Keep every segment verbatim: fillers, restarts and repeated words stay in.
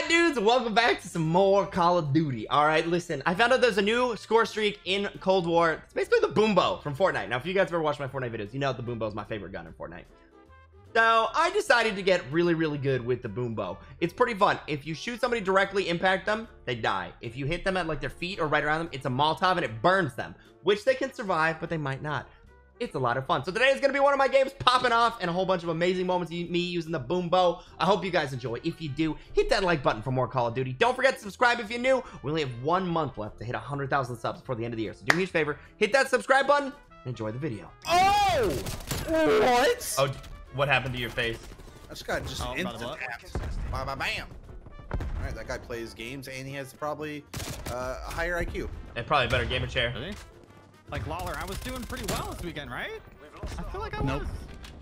right, dudes, welcome back to some more Call of Duty. All right, listen, I found out there's a new score streak in Cold War. It's basically the Boombo from Fortnite. Now, if you guys ever watched my Fortnite videos, you know the Boombo is my favorite gun in Fortnite. So I decided to get really, really good with the Boombo. It's pretty fun. If you shoot somebody directly, impact them, they die. If you hit them at like their feet or right around them, it's a Molotov and it burns them, which they can survive, but they might not. It's a lot of fun. So today is going to be one of my games popping off and a whole bunch of amazing moments of me using the Boombo. I hope you guys enjoy. If you do, hit that like button for more Call of Duty. Don't forget to subscribe if you're new. We only have one month left to hit one hundred thousand subs before the end of the year. So do me a favor, hit that subscribe button and enjoy the video. Oh! What? Oh, what happened to your face? I just got just Oh, instant bada taps. Bam, bam, bam. All right, that guy plays games and he has probably uh, a higher I Q. And probably a better gamer chair. Really? Like Lawler, I was doing pretty well this weekend, right? I feel like I Nope. was.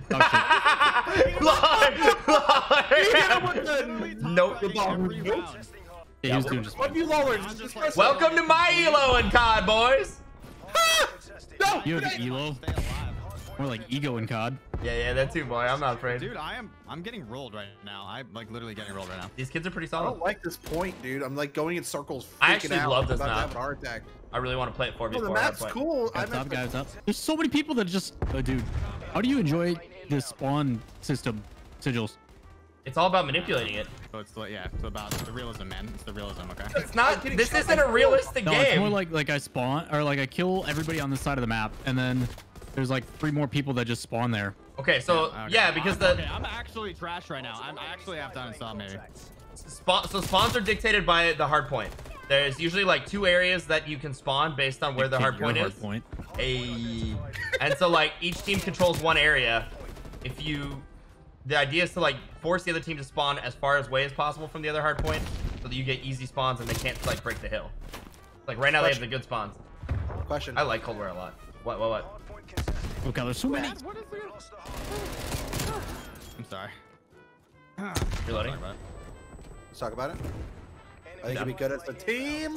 Lord, Lord. Nope. The ball was Yeah, he was doing just What fine. you Lawler? I'm Just just press like- Welcome to my Elo and C O D, boys. No! You have Elo, Stay alive. more like ego in C O D. Yeah, yeah, that too, boy. I'm not afraid. Dude, I am. I'm getting rolled right now. I'm like literally getting rolled right now. These kids are pretty I solid. don't like this point, dude. I'm like going in circles. I freaking actually out, love this about to map. have an heart attack. I really want to play it four v Oh, four. the map's cool. I Guys meant up, the- guys up. There's so many people that just, oh, dude, how do you enjoy the spawn system sigils? It's all about manipulating it. So it's like, yeah, it's about the realism, man. It's the realism, okay? It's not. I'm getting This shot isn't by a realistic No, it's game. more like like I spawn or like I kill everybody on this side of the map, and then there's like three more people that just spawn there. Okay, so Okay. yeah, because I'm, the okay, I'm actually trash right now. I'm I actually have to uninstall maybe. spawn so spawns are dictated by the hard point. There's usually like two areas that you can spawn based on where the hard Your point hard is. point. A and so like each team controls one area. If you, the idea is to like force the other team to spawn as far as away as possible from the other hard point, so that you get easy spawns and they can't like break the hill. Like right now they have the good spawns. Question. I like Cold War a lot. What? What? What? Oh god, there's so many. What is it? I'm sorry. Reloading. Sorry, bud. Let's talk about it. I think it'd be good as a team.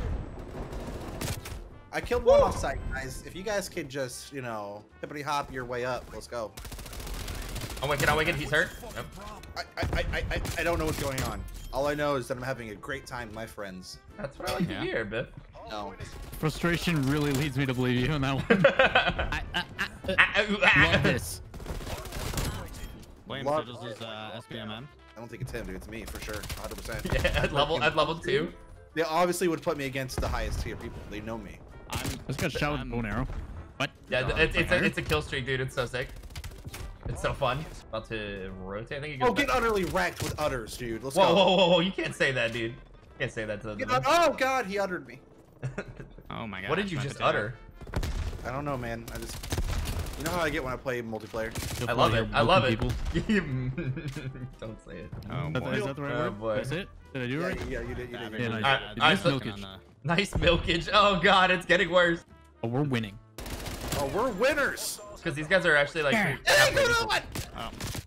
I killed one off site, guys. If you guys could just, you know, hippity hop your way up, let's go. I'm wicked. I'm wicked. He's hurt. Yep. I, I, I, I, I don't know what's going on. All I know is that I'm having a great time with my friends. That's what I like Yeah. to hear, Biff. No. Frustration really leads me to believe you on that one. I, I, I, love this. William Love- Sigils is uh, S B M M. I don't think it's him, dude. It's me for sure. one hundred percent. Yeah, at level at level two. They obviously would put me against the highest tier people. They know me. I'm. This got shot with a I'm- bow and arrow. What? Yeah, No, it's, it's, a, fire. it's a kill streak, dude. It's so sick. It's so fun. About to rotate. I think it goes Oh, get back. utterly wrecked with utters, dude. Let's Whoa, go. whoa, whoa, whoa! You can't say that, dude. You can't say that to the. Get ut- oh God, he uttered me. Oh my god. What did you my just potato. utter? I don't know, man. I just, you know how I get when I play multiplayer. I love it. I love it. People. Don't say it. Oh That- boy. Is that the right Oh, word? boy. That's it? Did I do it Yeah, right? yeah, you did. You Yeah, did. Yeah, You did. nice. Alright, Nice alright, so- milkage. on the- Nice milkage. Oh god, it's getting worse. Oh, we're winning. Oh, we're winners. Because these guys are actually like Yeah. Hey, go to what? Oh,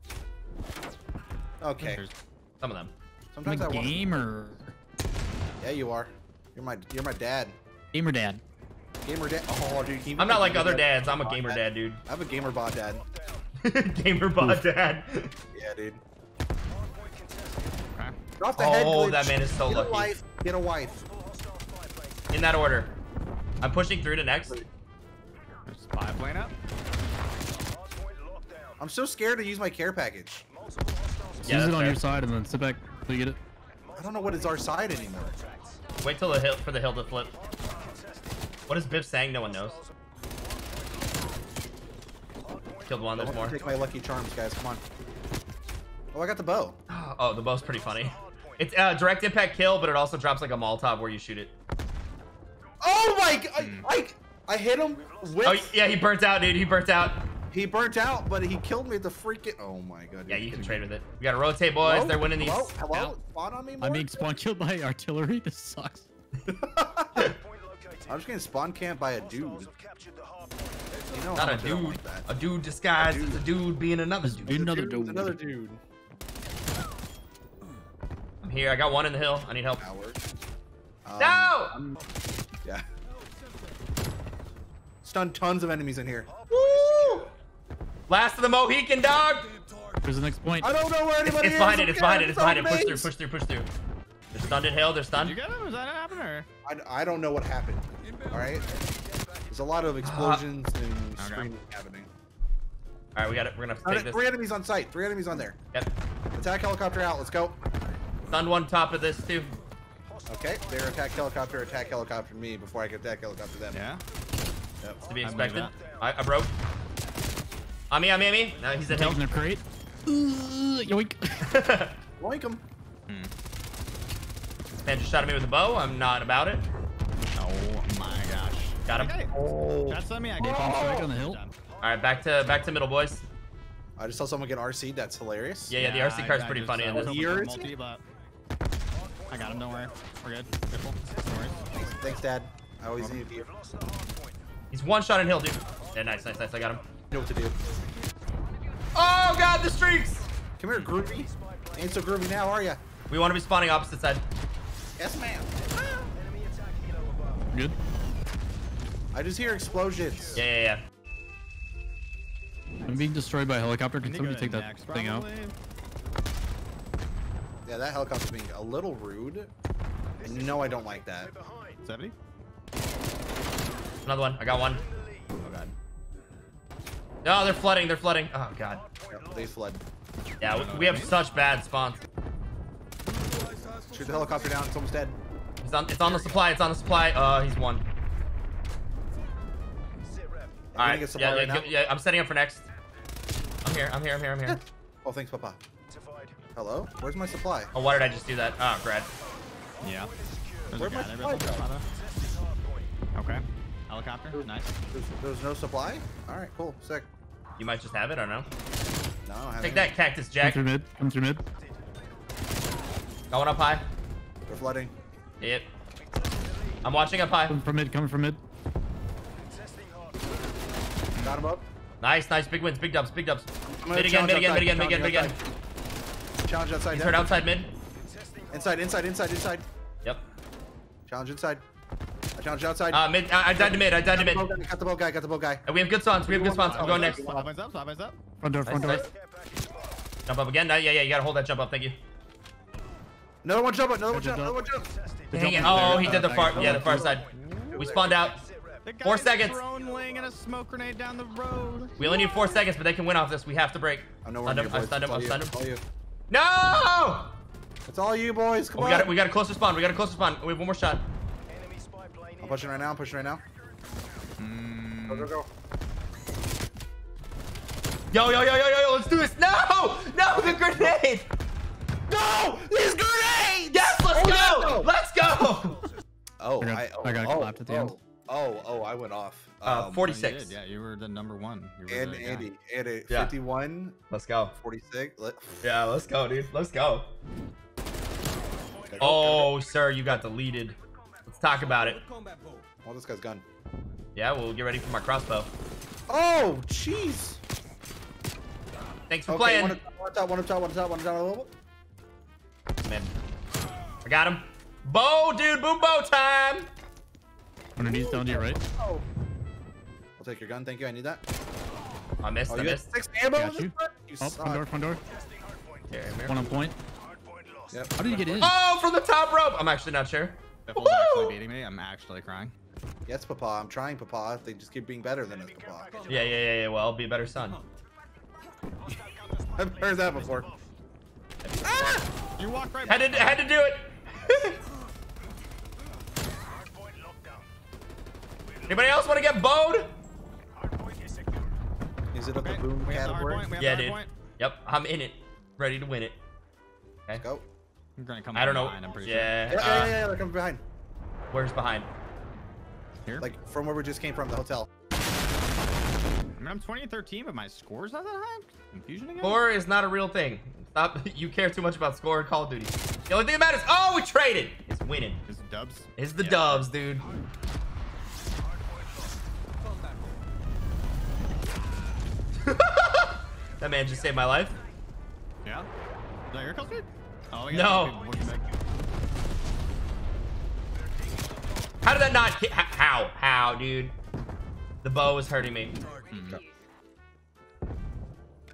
Okay. there's- some of them. I'm Sometimes I a want. gamer. Yeah, you are. You're my. You're my dad. Gamer dad. Gamer dad. Oh, dude. can you I'm not be like gamer other dad? dads. I'm a gamer dad, dude. I have a gamer bot dad. Gamer bot dad. Yeah, dude. okay. Get off the head. Oh, glitch. that man is so Get lucky. a wife. Get a wife. In that order. I'm pushing through to next. There's spy plane up. I'm so scared to use my care package. Just Yeah, use that's it on fair. your side and then sit back till you get it. I don't know what is our side anymore. Wait till the hill for the hill to flip. What is Biff saying? No one knows. Killed one. I There's want more. to take my lucky charms, guys. Come on. Oh, I got the bow. Oh, the bow's pretty funny. It's uh, direct impact kill, but it also drops like a Molotov where you shoot it. Oh my god! I, I, I hit him with. Oh yeah, he burnt out, dude. He burnt out. He burnt out, but he killed me at the freaking. Oh my god. Yeah, you can trade with it. We gotta rotate, boys. Hello? They're winning these. Hello? Hello? Spawn on me more? I'm being spawn killed by artillery. This sucks. I'm just getting spawn camped by a dude. You know Not how a much I don't dude. like that. A dude disguised as a dude being another dude. Dude, another Dude, dude. Another dude. I'm here. I got one in the hill. I need help. Howard. Um, No! I'm- yeah. Stunned tons of enemies in here. Woo! Last of the Mohican, dog. Where's the next point? I don't know where It's, anybody it's is. behind it. I'm It's behind it. scared. It's behind it. Push Zombies. through. Push through. Push through. They're stunned at hill. They're Did stunned. you get him? Was that happen or? I, I don't know what happened. All right. There's a lot of explosions and screaming happening. All right, we got it. We're gonna have to Uh, take this. Three enemies on site. Three enemies on there. Yep. Attack helicopter out. Let's go. Stunned one top of this too. Okay. They're attack helicopter. Attack helicopter me before I can attack helicopter them. Yeah. Yep. To be I believe expected. I, I broke. On me, on me, on me. No, he's at hill. Taking their crate. Ooh, yoink. Boink 'em. Man just shot at me with a bow. I'm not about it. Oh my gosh. Got him. Okay. Oh. That's on me. I gave On him strike on the hill. Done. All right, back to back to middle, boys. I just saw someone get R C'd. That's hilarious. Yeah, yeah. The R C I- card's I pretty just, funny uh, in was this. hoping for Years? multi, but I got him. Don't worry. We're good. Careful. No worries. Thanks, thanks, Dad. I always needed you. He's one shot in hill, dude. Yeah, nice, nice, nice. I got him. You know what to do. Oh God, the streaks. Come here, groovy. Ain't so groovy now, are ya? We want to be spawning opposite side. Yes, ma'am. Good. I just hear explosions. Yeah, yeah, yeah. I'm being destroyed by a helicopter. I Can need to somebody go take to that next, thing out? probably. Yeah, that helicopter's being a little rude. And you know I don't like that. seventy? Another one. I got one. Oh God. No, they're flooding. They're flooding. Oh God. Yep, they flood. Yeah, we, we have such bad spawns. Shoot the helicopter down. It's almost dead. It's on. It's on the supply. It's on the supply. Uh, he's one. I'm All gonna right. get some Yeah, more yeah, right now. yeah. I'm setting up for next. I'm here. I'm here. I'm here. I'm here. Oh, thanks, Papa. Hello? Where's my supply? Oh, why did I just do that? Oh, Brad. Yeah. There's Where'd a my guy there, supply Bill. go? Father. Okay. Helicopter. Nice. There's, there's no supply? Alright, cool. Sick. You might just have it. I don't know. No, I don't have Take any. that, Cactus Come Jack. through mid. Come through mid. Going up high. They're flooding. Yep. I'm watching up high. Coming from mid. Coming from mid. Got him up. Nice, nice. Big wins. Big dubs. Big dubs. I'm gonna Mid again. Mid challenge again. Mid again. Mid again. Mid outside. again. Challenge outside. He's Dad. hurt outside mid. Inside, inside, inside, inside. Yep. Challenge inside. I challenge outside. Uh, mid. I, I died to mid. I died to got, mid. the bow guy, got the bow guy, got the bow guy. And we have good spawns. We have good spawns. I'm going next. Swap us up. Swap us up. Front door. Front Nice, door. nice. Jump up again. No, yeah, yeah. You gotta hold that jump up. Thank you. Another one jump, another one Good jump, job. another one jump. Dang it. jumping Oh, there. he did the Uh, far. back. Yeah, the far side. We spawned out. The guy Four seconds. Drone laying in a smoke grenade down the road. We only need four seconds, but they can win off this. We have to break. I know we're Stunned here, him. I boys. stunned him. I It's stunned all him. you. It's No! all you. It's all you, boys. Come We on. got it. We got a closer spawn. We got a closer spawn. We have one more shot. I'm pushing right now. I'm pushing right now. Hmm. Go, go, go. Yo, yo, yo, yo, yo, yo. Let's do this. No! No, the grenade! No! These grenades! Yes, let's Oh, go! no! Let's go! Oh, I got- I, oh, I got oh, clapped at the oh, end. Oh, oh, I went off. Uh, Um, forty-six. You did, yeah, you were the number one. You were And the guy. Andy, Andy, Yeah. fifty-one, Let's go. forty-six. Let, Yeah, let's go, dude. Let's go. Oh, sir, you got deleted. Let's talk about it. Oh, this guy's gone. Yeah, we'll get ready for my crossbow. Oh, jeez. Thanks for Okay, playing. one up top, one up top, one up top, one up top, one up top. Man. I got him. Bow, dude. Boom bow time. Underneath down to your right. Oh. I'll take your gun. Thank you. I need that. I missed. Oh, I you got missed. six ammo Got in this you. front? You Oh, suck. front door. Front door. Here, here. One on point. Yep. How did you get in? Oh, from the top rope. I'm actually not sure. Biffle's actually Woohoo! beating me. I'm actually crying. Yes, Papa. I'm trying, Papa. They just keep being better than us, Papa. Yeah, yeah, yeah, yeah. Well, I'll be a better son. I've heard that before. You walk right Had by. to, had to do it. Anybody else want to get bowed? Is it up Okay, the boom we have the hard category? point. We have Yeah, the dude. hard point. Yep, I'm in it. Ready to win it. Let's go. I'm gonna come I don't know. behind, I'm pretty Yeah. Yeah, yeah, uh, yeah, yeah. They're coming behind. Where's behind? sure. Here. Like from where we just came from, the hotel. I mean, I'm twenty and thirteen, but my score's not that high. Confusion again? Score is not a real thing. Stop. You care too much about score in Call of Duty. The only thing that matters. Oh, we traded. It's winning. Is it dubs? It's the Yeah. dubs, dude. That man just saved my life. Yeah? Is that your kill streak? Oh, we No. got people pushing back. How did that not hit? h- How? How, dude? The bow was hurting me. Mhm.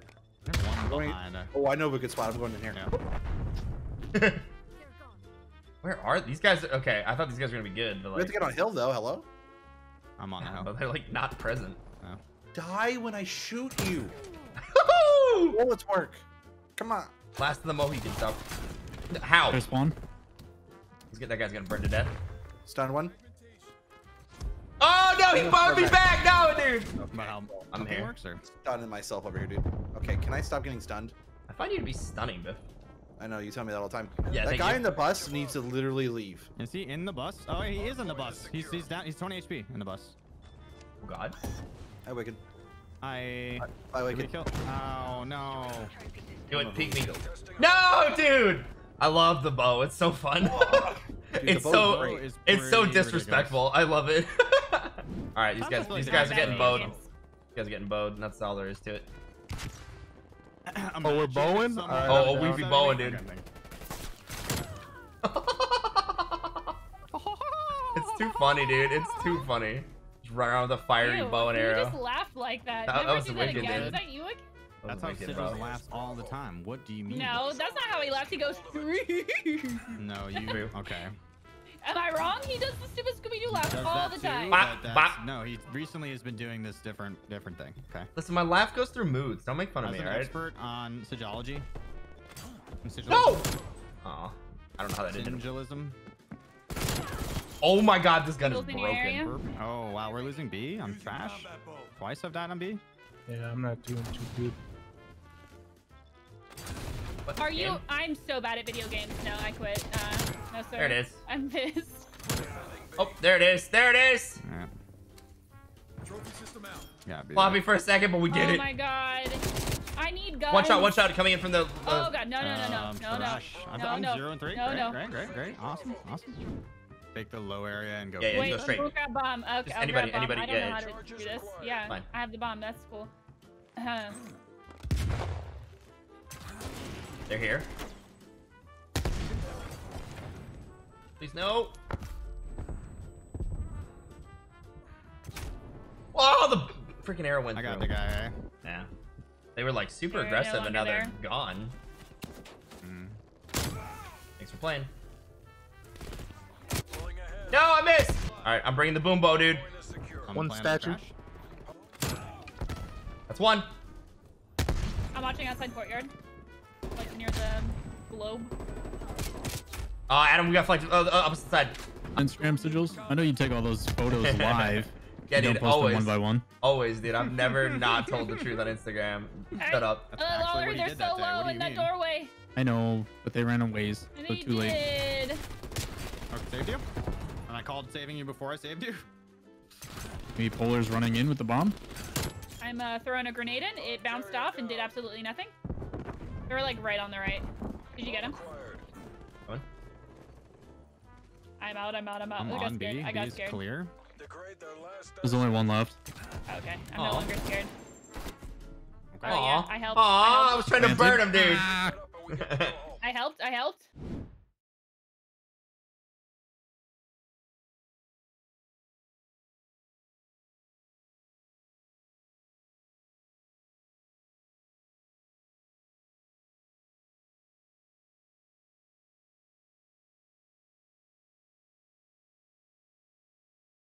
There's one Going- behind. uh, Oh, I know of a good spot. I'm going in here. Yeah. Where are these guys? Okay, I thought these guys were gonna be good, but We have like, to get on hill though. Hello. I'm on the hill. but they're like not present. Oh. Die when I shoot you. Woo! Bullets work. Come on. Last of the Mohicans, though. How? There's one. He's get that guy's gonna burn to death. Stun one. Oh no, he burned me back. No, dude. But how I'm something here. works or? Stunning myself over here, dude. Okay, can I stop getting stunned? I find you to be stunning, Biff. I know you tell me that all the time. Yeah, that thank guy you. in the bus needs to literally leave. Is he in the bus? Oh, he is in the bus. He's he's down. He's twenty H P in the bus. Oh God. Hi, Wicked. I. Bye, Did we Wicked. kill? Oh no. Do it, peek me. No, dude. I love the bow. It's so fun. Dude, it's the bow's so great. Is it's so pretty disrespectful. I love it. All right, these Sounds guys like these they're guys are not getting bad bowed. games. These guys are getting bowed. And that's all there is to it. Oh, we're bowing? Alright, Oh, I'm we down. be bowing, dude. It's too funny, dude. It's too funny. Just run around with a fiery Ew, bow and you arrow. just laughed like that. That- that Never was do that wicked, again. dude. Is that you again? That's how Sigils laughs all the time. What do you mean? No, that's not how he laughs. He goes, three. No, you. Okay. Am I wrong? He does the stupid Scooby-Doo laugh Does all that the too, time. Bop, but that's- bop. No, he recently has been doing this different different thing. Okay. Listen, my laugh goes through moods. Don't make fun of As me, an alright? expert on sigilology. No! Aw. I don't know how that did. Sigilism. Oh my God, this gun is Skills in your area? broken. Oh wow, we're losing B. I'm trash. Twice I've died on B. Yeah, I'm not doing too good. What Are you? game? I'm so bad at video games. No, I quit. Uh, no, sir. There it is. I'm pissed. Oh, there it is. There it is. Yeah. Yeah. be Floppy that. for a second, but we did Oh it. my God. I need guns. One shot, one shot coming in from the. Oh Uh, God, no, no, no, no, Um, no, no, trash. I'm, no, I'm no. zero and three. No, great, no. great, great, great. Awesome, awesome. Take the low area and go. Yeah, yeah, for you Wait, go let's straight. go grab bomb. Okay, Just I'll anybody- grab bomb. anybody- I don't yeah, know how sure. to do this. Yeah, Fine. I have the bomb. That's cool. Uh, They're here. Please no. Oh, the freaking arrow went I got through. the guy. Eh? Yeah. They were like super They're no aggressive, and now longer they're gone. Mm. Thanks for playing. No, I missed. All right, I'm bringing the boom bow, dude. I'm One playing with statue. trash. That's one. I'm watching outside courtyard, like near the globe. Uh, Adam, we got flanked. Uh, uh, opposite side. Instagram sigils. I know you take all those photos live. Yeah, you don't dude, post always. them one by one. Always, dude. I've never not told the truth on Instagram. Shut up. That's Uh, actually Lawler, what he they're did so that day. What low do in you that mean? doorway. I know, but they ran a ways, And so he too late. did. Okay, saved you. And I called saving you before I saved you. Maybe Polar's running in with the bomb. I'm uh, throwing a grenade in. It bounced off and did absolutely nothing. They were like right on the right. Did you get him? One. I'm out. I'm out. I'm out. I'm I got on scared. B. I B got is scared. clear. There's only one left. Okay, I'm Aw. no longer scared. Okay. Oh, yeah, I helped. Aw, I I was helped. trying to burn him, dude. Ah! I helped. I helped.